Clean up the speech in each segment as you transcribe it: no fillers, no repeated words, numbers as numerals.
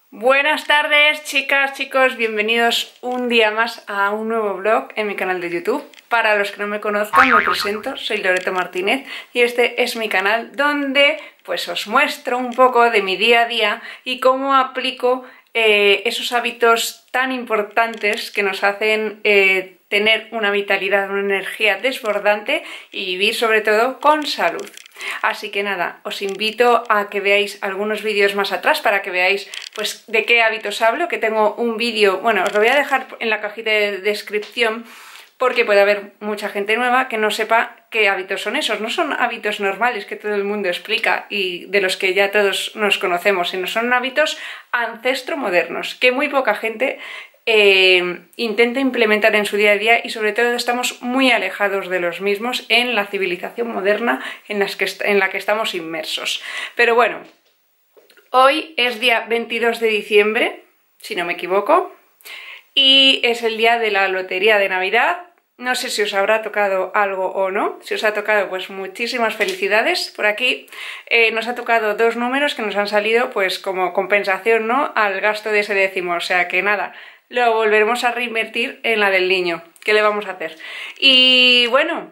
Buenas tardes, chicas, chicos, bienvenidos un día más a un nuevo vlog en mi canal de YouTube. Para los que no me conozcan, me presento, soy Loreto Martínez y este es mi canal donde pues os muestro un poco de mi día a día y cómo aplico esos hábitos tan importantes que nos hacen tener una vitalidad, una energía desbordante y vivir sobre todo con salud. Así que nada, os invito a que veáis algunos vídeos más atrás para que veáis pues de qué hábitos hablo, que tengo un vídeo, bueno, os lo voy a dejar en la cajita de descripción porque puede haber mucha gente nueva que no sepa qué hábitos son esos. No son hábitos normales que todo el mundo explica y de los que ya todos nos conocemos, sino son hábitos ancestro-modernos que muy poca gente intenta implementar en su día a día y sobre todo estamos muy alejados de los mismos en la civilización moderna en la que estamos inmersos. Pero bueno, hoy es día 22 de diciembre, si no me equivoco, y es el día de la lotería de Navidad. No sé si os habrá tocado algo o no. Si os ha tocado, pues muchísimas felicidades. Por aquí nos ha tocado dos números que nos han salido pues como compensación, ¿no?, al gasto de ese décimo. O sea que nada, lo volveremos a reinvertir en la del niño. ¿Qué le vamos a hacer? Y bueno,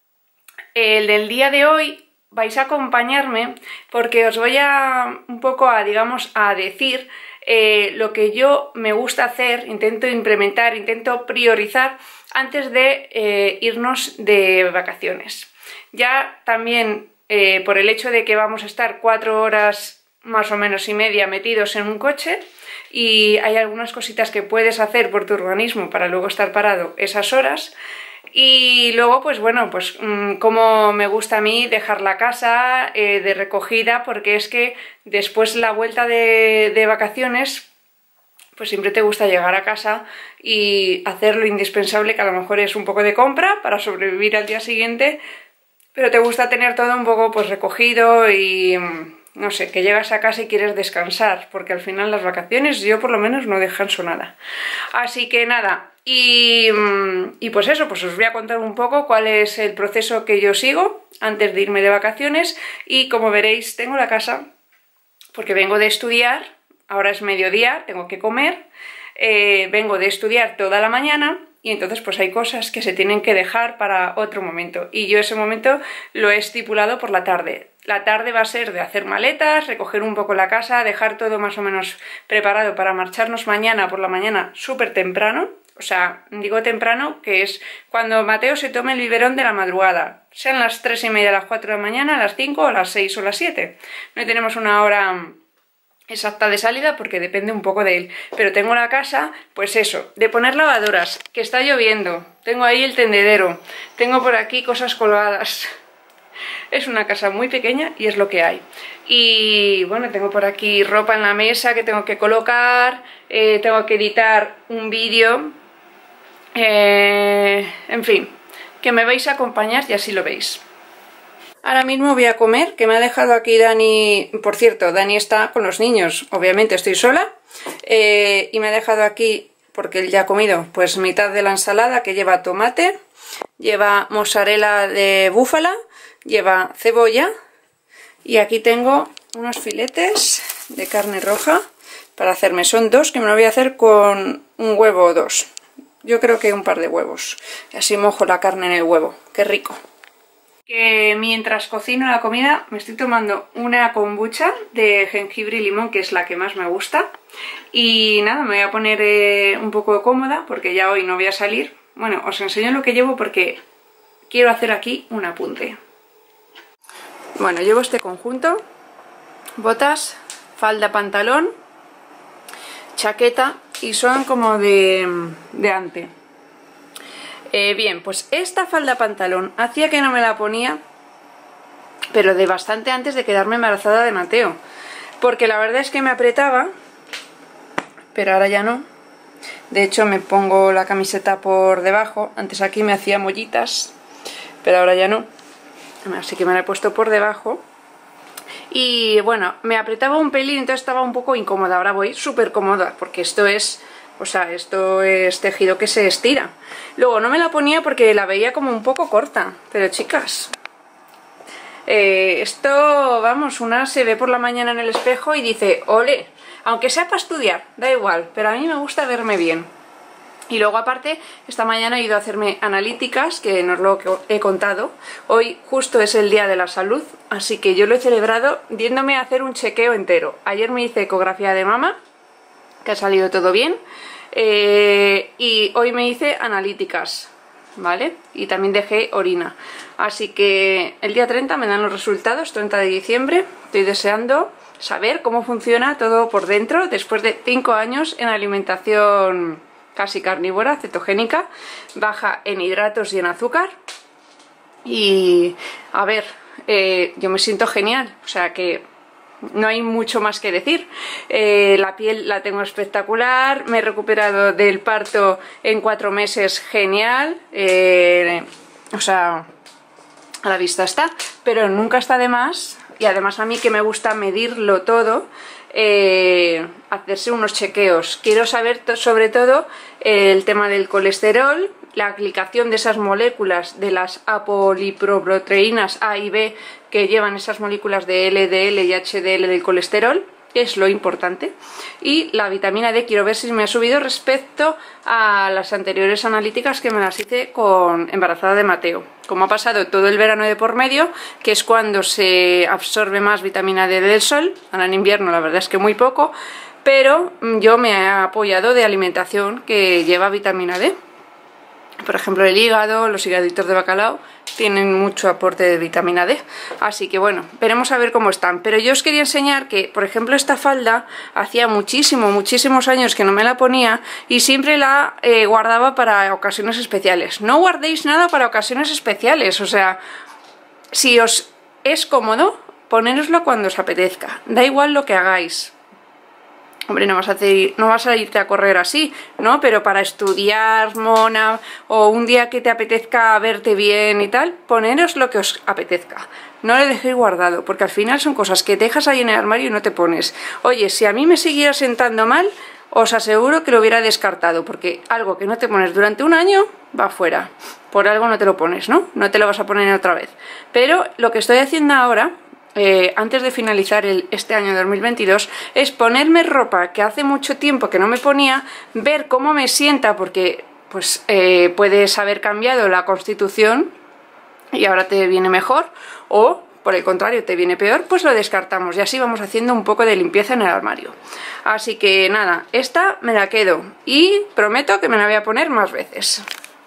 el del día de hoy vais a acompañarme porque os voy a un poco a, digamos, a decir lo que yo me gusta hacer, intento implementar, intento priorizar antes de irnos de vacaciones. Ya también por el hecho de que vamos a estar 4 horas más o menos y media metidos en un coche y hay algunas cositas que puedes hacer por tu organismo para luego estar parado esas horas. Y luego, pues bueno, pues como me gusta a mí dejar la casa de recogida, porque es que después la vuelta de vacaciones, pues siempre te gusta llegar a casa y hacer lo indispensable, que a lo mejor es un poco de compra para sobrevivir al día siguiente, pero te gusta tener todo un poco pues recogido y no sé, que llegas a casa y quieres descansar, porque al final las vacaciones yo por lo menos no descanso nada. Así que nada. Y pues eso, pues os voy a contar un poco cuál es el proceso que yo sigo antes de irme de vacaciones y como veréis tengo la casa porque vengo de estudiar, ahora es mediodía, tengo que comer, vengo de estudiar toda la mañana y entonces pues hay cosas que se tienen que dejar para otro momento y yo ese momento lo he estipulado por la tarde. La tarde va a ser de hacer maletas, recoger un poco la casa, dejar todo más o menos preparado para marcharnos mañana por la mañana súper temprano. O sea, digo temprano, que es cuando Mateo se tome el biberón de la madrugada. Sean las 3:30, las 4 de la mañana, las 5 o las 6 o las 7. No tenemos una hora exacta de salida porque depende un poco de él. Pero tengo la casa, pues eso, de poner lavadoras, que está lloviendo. Tengo ahí el tendedero. Tengo por aquí cosas colgadas. Es una casa muy pequeña y es lo que hay. Y bueno, tengo por aquí ropa en la mesa que tengo que colocar. Tengo que editar un vídeo. En fin, que me vais a acompañar y así lo veis. Ahora mismo voy a comer, que me ha dejado aquí Dani. Por cierto, Dani está con los niños, obviamente estoy sola. Y me ha dejado aquí, porque él ya ha comido, pues mitad de la ensalada que lleva tomate, lleva mozzarella de búfala, lleva cebolla y aquí tengo unos filetes de carne roja para hacerme. Son dos que me lo voy a hacer con un huevo o dos. Yo creo que un par de huevos. Y así mojo la carne en el huevo. ¡Qué rico! Que mientras cocino la comida me estoy tomando una kombucha de jengibre y limón, que es la que más me gusta. Y nada, me voy a poner un poco cómoda porque ya hoy no voy a salir. Bueno, os enseño lo que llevo porque quiero hacer aquí un apunte. Bueno, llevo este conjunto: botas, falda, pantalón, chaqueta y son como de ante. Bien, pues esta falda pantalón hacía que no me la ponía, pero de bastante antes de quedarme embarazada de Mateo, porque la verdad es que me apretaba, pero ahora ya no. De hecho me pongo la camiseta por debajo, antes aquí me hacía mollitas, pero ahora ya no, así que me la he puesto por debajo. Y bueno, me apretaba un pelín, entonces estaba un poco incómoda. Ahora voy súper cómoda porque esto es, o sea, esto es tejido que se estira. Luego no me la ponía porque la veía como un poco corta, pero chicas, esto, vamos, una se ve por la mañana en el espejo y dice, ole, aunque sea para estudiar, da igual, pero a mí me gusta verme bien. Y luego aparte, esta mañana he ido a hacerme analíticas, que no es lo que he contado. Hoy justo es el Día de la Salud, así que yo lo he celebrado yéndome a hacer un chequeo entero. Ayer me hice ecografía de mama, que ha salido todo bien, y hoy me hice analíticas, ¿vale? Y también dejé orina. Así que el día 30 me dan los resultados, 30 de diciembre. Estoy deseando saber cómo funciona todo por dentro después de 5 años en alimentación casi carnívora, cetogénica, baja en hidratos y en azúcar. Y a ver, yo me siento genial, o sea que no hay mucho más que decir. La piel la tengo espectacular, me he recuperado del parto en 4 meses, genial, o sea, a la vista está, pero nunca está de más. Y además a mí, que me gusta medirlo todo, hacerse unos chequeos. Quiero saber sobre todo el tema del colesterol, la aplicación de esas moléculas de las apolipoproteínas A y B que llevan esas moléculas de LDL y HDL del colesterol, que es lo importante, y la vitamina D. Quiero ver si me ha subido respecto a las anteriores analíticas que me las hice con embarazada de Mateo. Como ha pasado todo el verano de por medio, que es cuando se absorbe más vitamina D del sol, ahora en invierno la verdad es que muy poco, pero yo me he apoyado de alimentación que lleva vitamina D. Por ejemplo, el hígado, los higaditos de bacalao tienen mucho aporte de vitamina D. Así que bueno, veremos a ver cómo están. Pero yo os quería enseñar que, por ejemplo, esta falda hacía muchísimos años que no me la ponía y siempre la guardaba para ocasiones especiales. No guardéis nada para ocasiones especiales, o sea, si os es cómodo, ponéroslo cuando os apetezca. Da igual lo que hagáis. Hombre, no vas a irte a correr así, ¿no? Pero para estudiar, mona, o un día que te apetezca verte bien y tal, poneros lo que os apetezca. No lo dejéis guardado, porque al final son cosas que dejas ahí en el armario y no te pones. Oye, si a mí me siguiera sentando mal, os aseguro que lo hubiera descartado, porque algo que no te pones durante un año va fuera. Por algo no te lo pones, ¿no? No te lo vas a poner otra vez. Pero lo que estoy haciendo ahora, antes de finalizar este año 2022, es ponerme ropa que hace mucho tiempo que no me ponía, ver cómo me sienta, porque pues puedes haber cambiado la constitución y ahora te viene mejor, o por el contrario te viene peor, pues lo descartamos y así vamos haciendo un poco de limpieza en el armario. Así que nada, esta me la quedo y prometo que me la voy a poner más veces.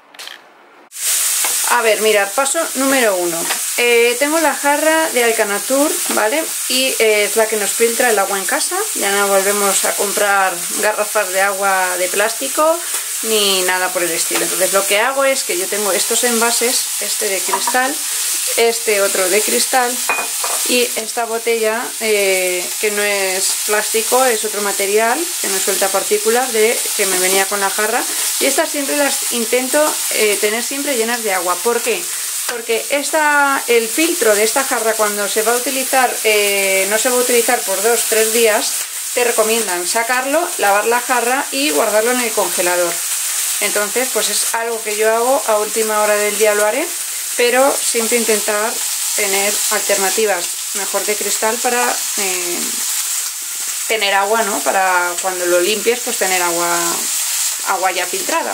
A ver, mirad, paso número 1. Tengo la jarra de Alcanatur, ¿vale? Y es la que nos filtra el agua en casa. Ya no volvemos a comprar garrafas de agua de plástico ni nada por el estilo. Entonces lo que hago es que yo tengo estos envases, este de cristal, este otro de cristal y esta botella que no es plástico, es otro material que no suelta partículas, que me venía con la jarra, y estas siempre las intento tener siempre llenas de agua. ¿Por qué? Porque el filtro de esta jarra, cuando se va a utilizar, no se va a utilizar por 2-3 días, te recomiendan sacarlo, lavar la jarra y guardarlo en el congelador. Entonces pues es algo que yo hago, a última hora del día lo haré, pero siempre intentar tener alternativas mejor de cristal para tener agua, ¿no? Para cuando lo limpies, pues tener agua ya filtrada.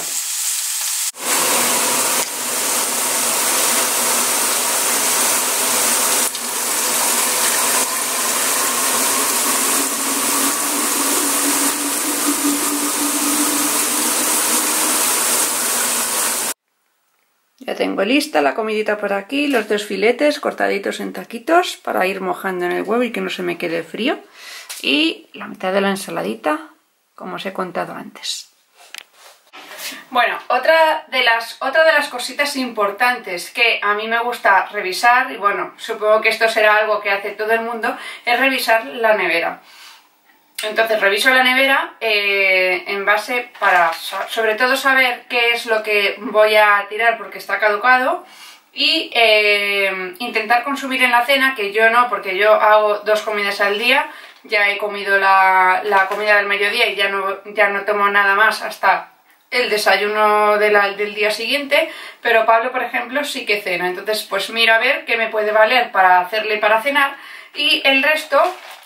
Ya tengo lista la comidita por aquí, los 2 filetes cortaditos en taquitos para ir mojando en el huevo y que no se me quede frío. Y la mitad de la ensaladita, como os he contado antes. Bueno, otra de las cositas importantes que a mí me gusta revisar, y bueno, supongo que esto será algo que hace todo el mundo, es revisar la nevera. Entonces reviso la nevera en base para sobre todo saber qué es lo que voy a tirar porque está caducado, y intentar consumir en la cena, que yo no, porque yo hago 2 comidas al día. Ya he comido la comida del mediodía y ya no tomo nada más hasta el desayuno del día siguiente, pero Pablo, por ejemplo, sí que cena. Entonces pues miro a ver qué me puede valer para hacerle para cenar, y el resto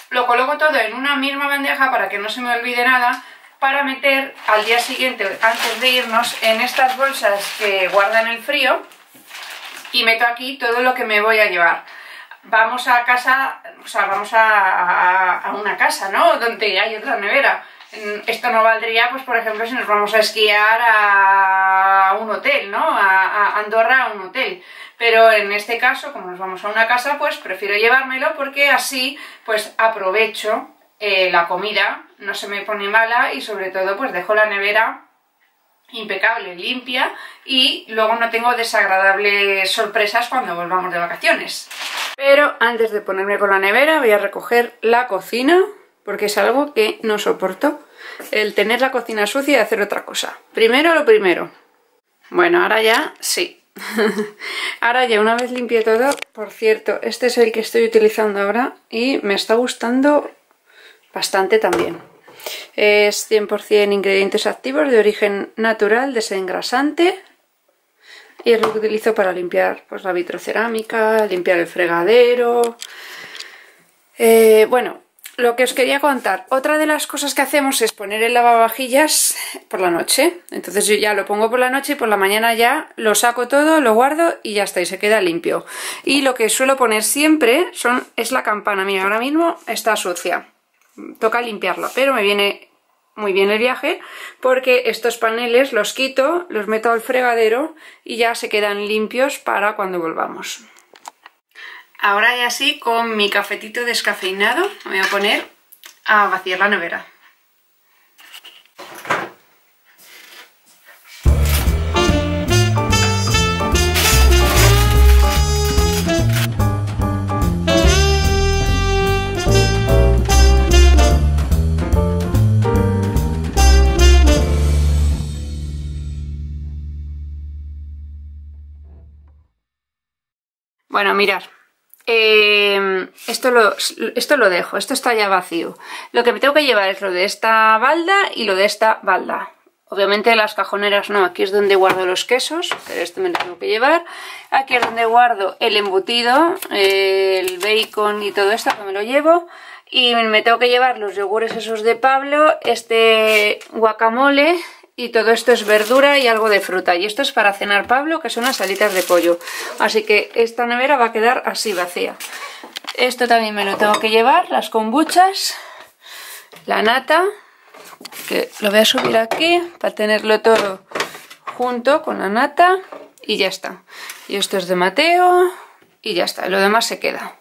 lo coloco todo en una misma bandeja para que no se me olvide nada, para meter al día siguiente, antes de irnos, en estas bolsas que guardan el frío, y meto aquí todo lo que me voy a llevar. Vamos a casa, o sea, vamos a una casa, ¿no? Donde hay otra nevera. Esto no valdría, pues por ejemplo, si nos vamos a esquiar a un hotel, ¿no? A Andorra, a un hotel. Pero en este caso, como nos vamos a una casa, pues prefiero llevármelo porque así pues aprovecho la comida, no se me pone mala y sobre todo pues dejo la nevera impecable, limpia, y luego no tengo desagradables sorpresas cuando volvamos de vacaciones. Pero antes de ponerme con la nevera voy a recoger la cocina, porque es algo que no soporto, el tener la cocina sucia y hacer otra cosa. Primero lo primero. Bueno, ahora ya sí. Ahora ya una vez limpié todo, por cierto, este es el que estoy utilizando ahora y me está gustando bastante también. Es 100% ingredientes activos de origen natural, desengrasante, y es lo que utilizo para limpiar pues la vitrocerámica, limpiar el fregadero. Bueno, lo que os quería contar, otra de las cosas que hacemos es poner el lavavajillas por la noche. Entonces yo ya lo pongo por la noche y por la mañana ya lo saco todo, lo guardo y ya está, y se queda limpio. Y lo que suelo poner siempre es la campana. Mira, ahora mismo está sucia, toca limpiarla, pero me viene muy bien el viaje porque estos paneles los quito, los meto al fregadero y ya se quedan limpios para cuando volvamos. Ahora ya sí, con mi cafetito descafeinado, me voy a poner a vaciar la nevera. Bueno, mirad. Esto lo dejo, esto está ya vacío. Lo que me tengo que llevar es lo de esta balda y lo de esta balda. Obviamente las cajoneras no, aquí es donde guardo los quesos, pero esto me lo tengo que llevar. Aquí es donde guardo el embutido, el bacon y todo esto, que me lo llevo. Y me tengo que llevar los yogures esos de Pablo, este guacamole. Y todo esto es verdura y algo de fruta. Y esto es para cenar Pablo, que son las alitas de pollo. Así que esta nevera va a quedar así vacía. Esto también me lo tengo que llevar, las kombuchas, la nata, que lo voy a subir aquí para tenerlo todo junto con la nata y ya está. Y esto es de Mateo y ya está. Lo demás se queda.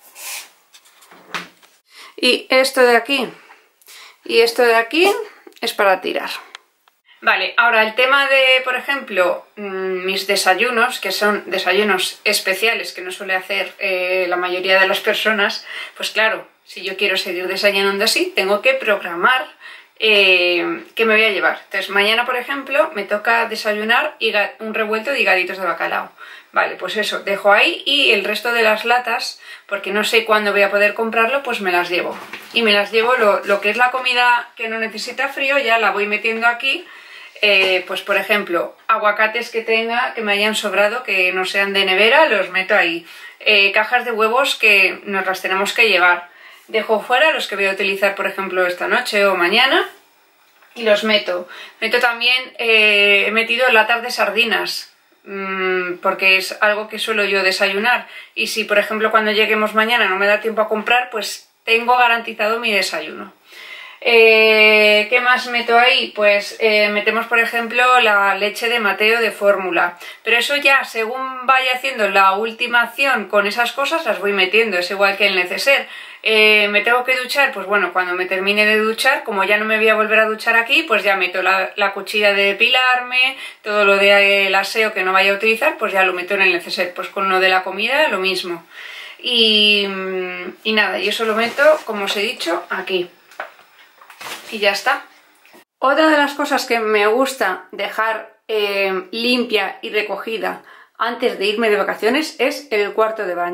Y esto de aquí y esto de aquí es para tirar. Vale, ahora el tema de, por ejemplo, mis desayunos, que son desayunos especiales que no suele hacer la mayoría de las personas, pues claro, si yo quiero seguir desayunando así, tengo que programar qué me voy a llevar. Entonces mañana, por ejemplo, me toca desayunar un revuelto de higaditos de bacalao. Vale, pues eso, dejo ahí y el resto de las latas, porque no sé cuándo voy a poder comprarlo, pues me las llevo. Y me las llevo, lo que es la comida que no necesita frío, ya la voy metiendo aquí. Pues por ejemplo, aguacates que me hayan sobrado, que no sean de nevera, los meto ahí. Cajas de huevos que nos las tenemos que llevar. Dejo fuera los que voy a utilizar, por ejemplo, esta noche o mañana, y los meto. Meto también, he metido latas de sardinas, porque es algo que suelo yo desayunar. Y si, por ejemplo, cuando lleguemos mañana no me da tiempo a comprar, pues tengo garantizado mi desayuno. ¿Qué más meto ahí? Pues metemos, por ejemplo, la leche de Mateo de fórmula, pero eso ya según vaya haciendo la última acción con esas cosas las voy metiendo, es igual que el neceser. Me tengo que duchar, pues bueno, cuando me termine de duchar, como ya no me voy a volver a duchar aquí, pues ya meto la cuchilla de depilarme, todo lo del aseo que no vaya a utilizar, pues ya lo meto en el neceser. Pues con lo de la comida lo mismo. Y nada, y eso lo meto, como os he dicho, aquí. Y ya está. Otra de las cosas que me gusta dejar limpia y recogida antes de irme de vacaciones es el cuarto de baño.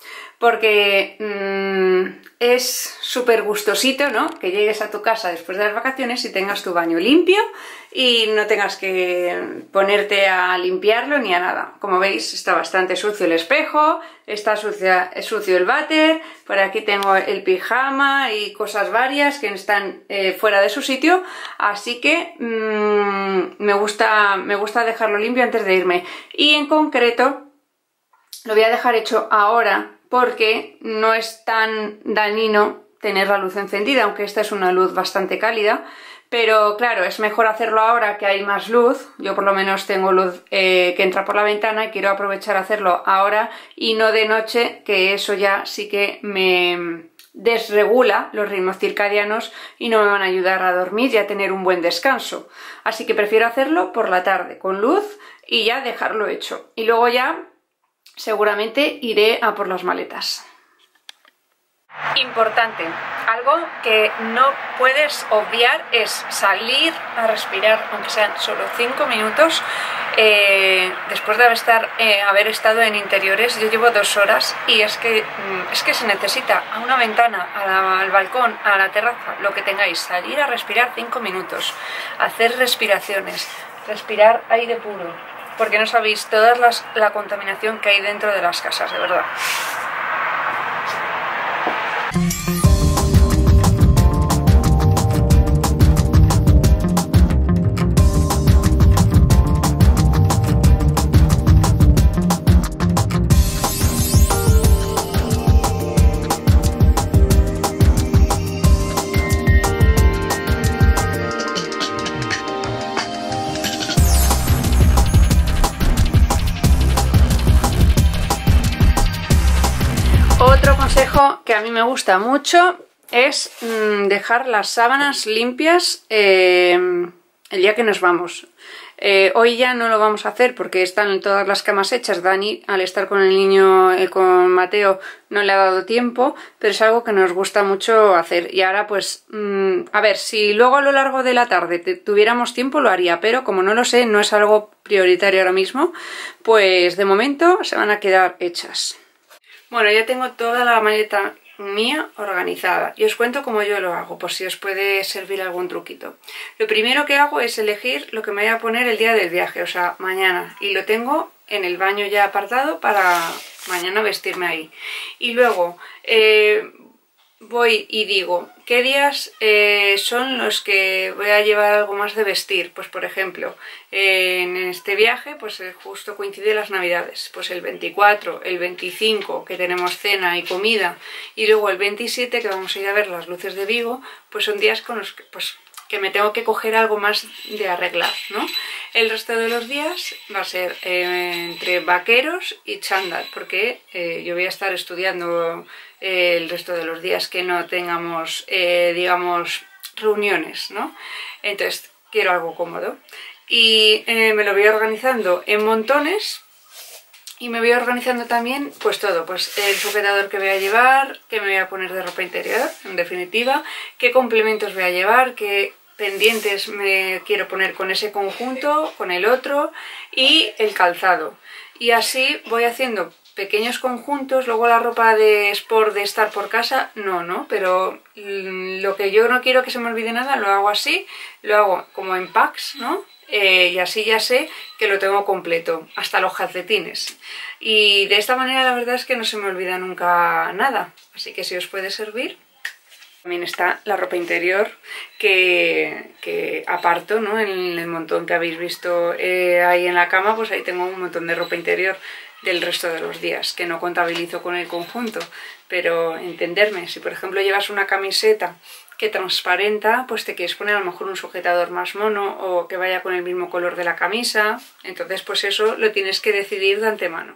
porque es súper gustosito, ¿no? Que llegues a tu casa después de las vacaciones y tengas tu baño limpio y no tengas que ponerte a limpiarlo ni a nada. Como veis, está bastante sucio el espejo, está sucio el váter, por aquí tengo el pijama y cosas varias que están fuera de su sitio, así que me gusta dejarlo limpio antes de irme. Y en concreto lo voy a dejar hecho ahora porque no es tan dañino tener la luz encendida, aunque esta es una luz bastante cálida, pero claro, es mejor hacerlo ahora que hay más luz. Yo por lo menos tengo luz que entra por la ventana y quiero aprovechar a hacerlo ahora y no de noche, que eso ya sí que me desregula los ritmos circadianos y no me van a ayudar a dormir y a tener un buen descanso. Así que prefiero hacerlo por la tarde con luz y ya dejarlo hecho. Y luego ya seguramente iré a por las maletas. Importante, algo que no puedes obviar es salir a respirar, aunque sean solo 5 minutos. Después de haber estado en interiores, yo llevo 2 horas y es que se necesita a una ventana, al balcón, a la terraza, lo que tengáis, salir a respirar 5 minutos, hacer respiraciones, respirar aire puro, porque no sabéis toda la contaminación que hay dentro de las casas, de verdad. Otro consejo que a mí me gusta mucho es dejar las sábanas limpias el día que nos vamos. Hoy ya no lo vamos a hacer porque están todas las camas hechas. Dani, al estar con el niño, con Mateo, no le ha dado tiempo, pero es algo que nos gusta mucho hacer. Y ahora pues, a ver, si luego a lo largo de la tarde tuviéramos tiempo lo haría, pero como no lo sé, no es algo prioritario ahora mismo, pues de momento se van a quedar hechas. Bueno, ya tengo toda la maleta mía organizada y os cuento cómo yo lo hago, por si os puede servir algún truquito. Lo primero que hago es elegir lo que me voy a poner el día del viaje, o sea, mañana, y lo tengo en el baño ya apartado para mañana vestirme ahí. Y luego voy y digo, ¿qué días son los que voy a llevar algo más de vestir? Pues por ejemplo, en este viaje pues justo coincide las navidades, pues el 24, el 25 que tenemos cena y comida y luego el 27 que vamos a ir a ver las luces de Vigo, pues son días con los que pues que me tengo que coger algo más de arreglar, ¿no? El resto de los días va a ser entre vaqueros y chándal, porque yo voy a estar estudiando el resto de los días que no tengamos, digamos, reuniones, ¿no? Entonces quiero algo cómodo y me lo voy organizando en montones. Y me voy organizando también, pues todo, pues el sujetador que voy a llevar, qué me voy a poner de ropa interior, en definitiva, qué complementos voy a llevar, qué pendientes me quiero poner con ese conjunto, con el otro y el calzado. Y así voy haciendo pequeños conjuntos, luego la ropa de sport de estar por casa, no, pero lo que yo no quiero que se me olvide nada, lo hago así, lo hago como en packs, ¿no? Y así ya sé que lo tengo completo, hasta los calcetines. Y de esta manera la verdad es que no se me olvida nunca nada, así que si os puede servir. También está la ropa interior que aparto, ¿no? En el montón que habéis visto ahí en la cama, pues ahí tengo un montón de ropa interior del resto de los días, que no contabilizo con el conjunto, pero entenderme, si por ejemplo llevas una camiseta que transparenta, pues te quieres poner a lo mejor un sujetador más mono o que vaya con el mismo color de la camisa, entonces pues eso lo tienes que decidir de antemano.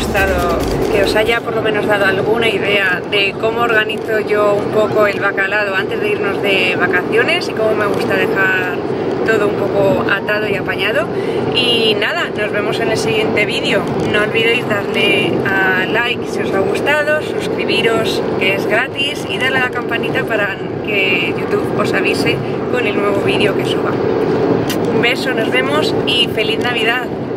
gustado, que os haya por lo menos dado alguna idea de cómo organizo yo un poco el bacalao antes de irnos de vacaciones y cómo me gusta dejar todo un poco atado y apañado. Y nada, nos vemos en el siguiente vídeo. No olvidéis darle a like si os ha gustado, suscribiros que es gratis y darle a la campanita para que YouTube os avise con el nuevo vídeo que suba. Un beso, nos vemos y feliz Navidad.